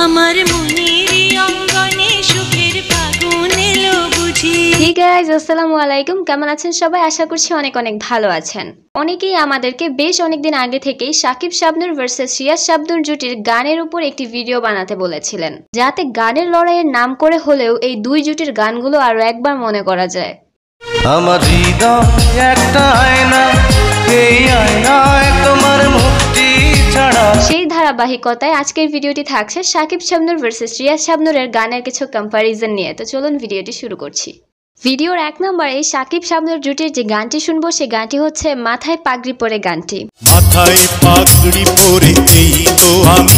Hey guys, আসসালামু আলাইকুম। কেমন আছেন সবাই? আশা করছি অনেক অনেক ভালো আছেন। অনেকেই আমাদেরকে বেশ অনেকদিন আগে থেকেই সাকিব শাবনূর ভার্সেস রিয়াজ শাবনূর জুটির গানের উপর একটি ভিডিও বানাতে বলেছিলেন, যাতে গানের লড়াইয়ের নাম করে হলেও এই দুই জুটির গানগুলো আরো একবার মনে করা যায়। আমার হৃদয় একটা আয়না, এই আয়নায় তোমার মুক্তি ছাড়া। সেই ধারাবাহিকতায় আজকের ভিডিওটি থাকছে সাকিব শাবনূর ভার্সেস রিয়াজ শাবনূরের গানের কিছু কম্পারিজন নিয়ে। তো চলুন ভিডিওটি শুরু করছি। ভিডিওর 1 নম্বরে সাকিব শাবনূর জুটির যে গানটি শুনবো সেই গানটি হচ্ছে মাথায় পাগড়ি পরে গানটি। মাথায় পাগড়ি পরে এই তো আমি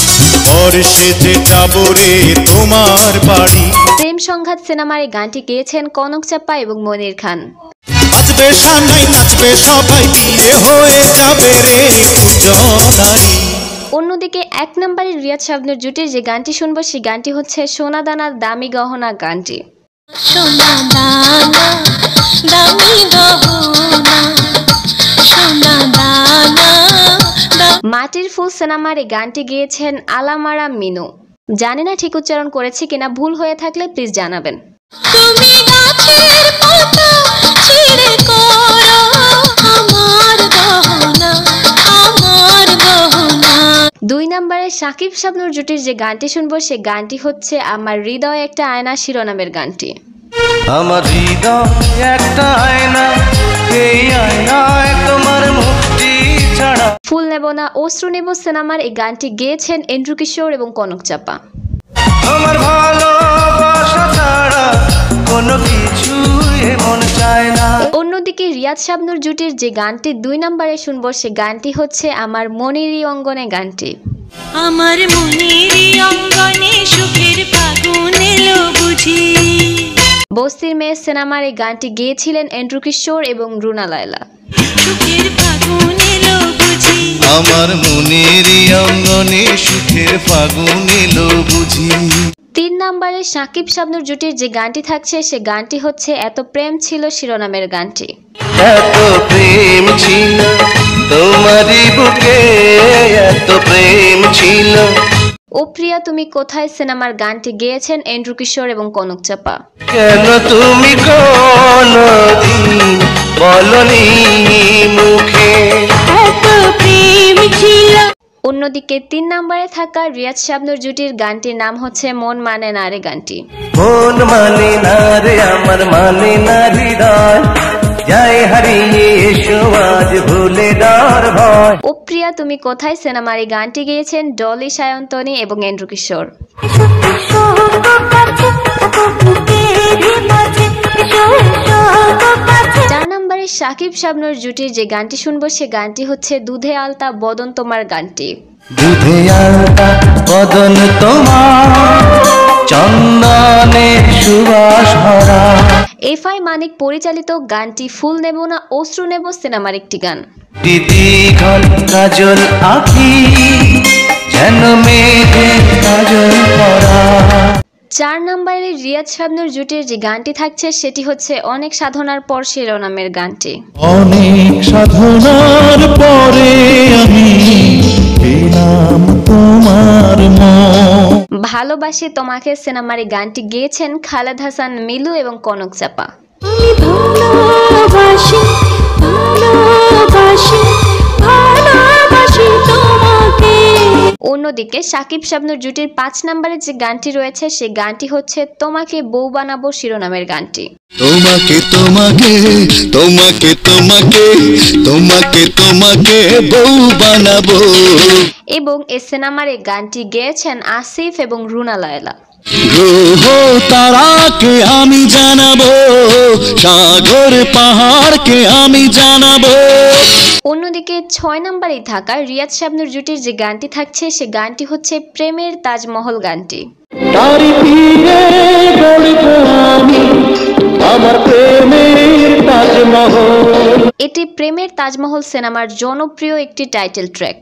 বর্ষে যে যাব রে তোমার বাড়ি। প্রেম সংঘাত সিনেমার এই গানটি গেয়েছেন কনক চাপা এবং মনির খান। নাচবে সানাই নাচবে সবাই, বিয়ে হয়ে যাবে রে পূজনারি। অন্যদিকে 1 নম্বরে রিয়াজ শাবনূর জুটির যে গানটি শুনবো সেই গানটি হচ্ছে সোনা দানা দামি গহনা গানটি। সোনা দানা দামি গহনা, সোনা দানা। মাটির ফুল সিনেমার এই গানটি গেয়েছেন আলামারা মিনু। জানি না ঠিক উচ্চারণ করেছি কিনা, ভুল হয়ে থাকলে প্লিজ জানাবেন। তুমি গাছের পাতা ছিঁড়ে করো আমার গহনা, আমার গহনা। 2 নম্বরে সাকিব শাবনূর জুটির যে গানটি শুনবো সেই গানটি হচ্ছে আমার হৃদয় একটা আয়না শিরোনামের গানটি। আমার হৃদয় একটা আয়না, এই আয়নায় তোমার মুক্তি ছাড়া। ফুল নেব না অশ্রু নেব সিনেমার এই গানটি গেয়েছেন এন্ড্রু কিশোর এবং কনক চাপা। আমার ভালোবাসা ছাড়া কোনো কিছু মন চায় না। অন্যদিকে রিয়াজ শাবনূর জুটির যে গানটি 2 নম্বরে শুনবো সেই গানটি হচ্ছে আমার মনেরই অঙ্গনে গানটি। আমার মনেরই অঙ্গনে সুখের ফাগুন এলো বুঝি। বস্তির মেয়ে সিনেমার এই গানটি গেয়েছিলেন এন্ড্রু কিশোর এবং রুনা লায়লা। সুখের ফাগুন এলো বুঝি। আমার মনেরই অঙ্গনে সুখের ফাগুন এলো বুঝি। 3 নম্বরে সাকিব শাবনূর জুটির যে গানটি থাকছে সে গানটি হচ্ছে এত প্রেম ছিল শিরোনামের গানটি। এত প্রেম ছিল তোমারই বুকে, এত প্রেম ছিল। ও প্রিয়া তুমি কোথায় সিনেমার গানটি গেয়েছেন এন্ড্রু কিশোর এবং কনক চাপা। কেন তুমি কোনদিন বলনি মুখে, এত প্রেম ছিল। অন্যদিকে 3 নম্বরে থাকা রিয়াজ শাবনূর জুটির গানটির নাম হচ্ছে মন মানে না রে গানটি। মন মানে না রে আমার মানে না হৃদয়, যাই হারিয়ে এসো আজ ভুলে ডর ভয়। ও প্রিয়া তুমি কোথায় সিনেমার এই গানটি গেয়েছেন ডলি সায়ন্তনী এবং এন্ড্রু কিশোর। 4 নম্বরে সাকিব শাবনূর জুটির যে গানটি শুনবো সে গানটি হচ্ছে দুধে আলতা বদন তোমার গানটি। দুধে আলতা বদন তোমার, চন্দনের সুবাস ভরা। এফআই মানিক পরিচালিত গানটি ফুল নেব না অশ্রু নেব সিনেমার একটি গান। দীঘল কাজল আঁখি যেন মেঘে কাজল পরা। 4 নম্বরে রিয়াজ শাবনূর জুটির যে গানটি থাকছে সেটি হচ্ছে অনেক সাধনার পর শিরোনামের গানটি। অনেক সাধনার পরে আমি পেলাম তোমার মন। ভালোবাসি তোমাকে সিনেমার এই গানটি গেয়েছেন খালেদ হাসান মিলু এবং কনক চাপা। ভালোবাসি ভালোবাসি ভালোবাসি তোমাকে। অন্যদিকে সাকিব শাবনূর জুটির 5 নম্বরে যে গানটি রয়েছে সেই গানটি হচ্ছে তোমাকে বউ বানাবো শিরোনামের গানটি। তোমাকে তোমাকে তোমাকে তোমাকে তোমাকে তোমাকে বউ বানাবো। এবং এই সিনেমার এই গানটি গেয়েছেন আসিফ এবং রুনা লায়লা। গ্রহ তারাকে আমি জানাবো, সাগর পাহাড়কে আমি জানাবো। অন্যদিকে 6 নম্বরে থাকা রিয়াজ শাবনূর জুটির যে গানটি থাকছে সে গানটি হচ্ছে প্রেমের তাজমহল গানটি। তারি ফিরে গড়ব আমি আমার প্রেমের তাজমহল। এটি প্রেমের তাজমহল সিনেমার জনপ্রিয় একটি টাইটেল ট্র্যাক।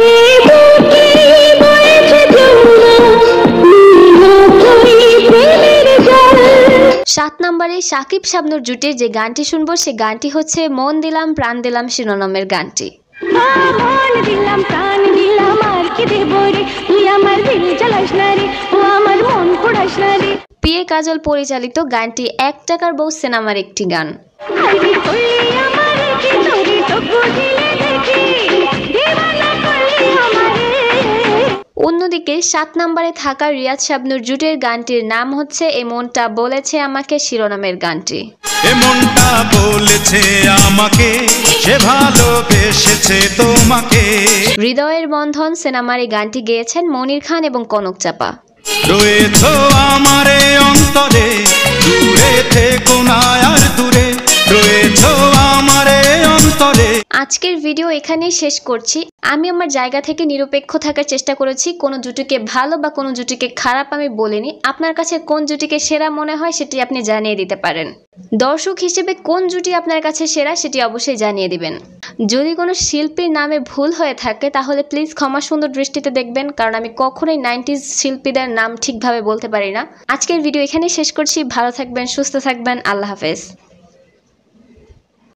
7 নম্বরে সাকিব শাবনূর জুটির যে গানটি শুনবো সে গানটি হচ্ছে মন দিলাম প্রাণ দিলাম শিরোনামের গানটি। মন দিলাম প্রাণ দিলাম আর কি দেব রে, তুই আমার দিল জ্বালাস না রে। কে কাজল পরিচালিত গানটি ১ টাকার বউ সিনেমার একটি গান। অন্যদিকে ৭ নম্বরে থাকা রিয়াজ শাবনূর জুটের গানটির নাম হচ্ছে এমনটা বলেছে আমাকে শিরোনামের গানটি। এমনটা বলেছে আমাকে, সে ভালোবেসেছে তোমাকে। হৃদয়ের বন্ধন সিনেমার এই গানটি গেয়েছেন মনির খান এবং কনক চাপা। রয়েছো আমারে অন্তরে, দূরে থেকো না আর দূরে, রয়েছো আমারে অন্তরে। আজকের ভিডিও এখানেই শেষ করছি। আমি আমার জায়গা থেকে নিরপেক্ষ থাকার চেষ্টা করেছি। কোনো জুটিকে ভালো বা কোনো জুটিকে খারাপ আমি বলিনি। আপনার কাছে কোন জুটিকে সেরা মনে হয় সেটি আপনি জানিয়ে দিতে পারেন। দর্শক হিসেবে কোন জুটি আপনার কাছে সেরা সেটি অবশ্যই জানিয়ে দিবেন। যদি কোনো শিল্পীর নামে ভুল হয়ে থাকে তাহলে প্লিজ ক্ষমা সুন্দর দৃষ্টিতে দেখবেন, কারণ আমি কখনোই 90s শিল্পীদের নাম ঠিকভাবে বলতে পারি না। আজকের ভিডিও এখানেই শেষ করছি। ভালো থাকবেন, সুস্থ থাকবেন, আল্লাহ হাফেজ।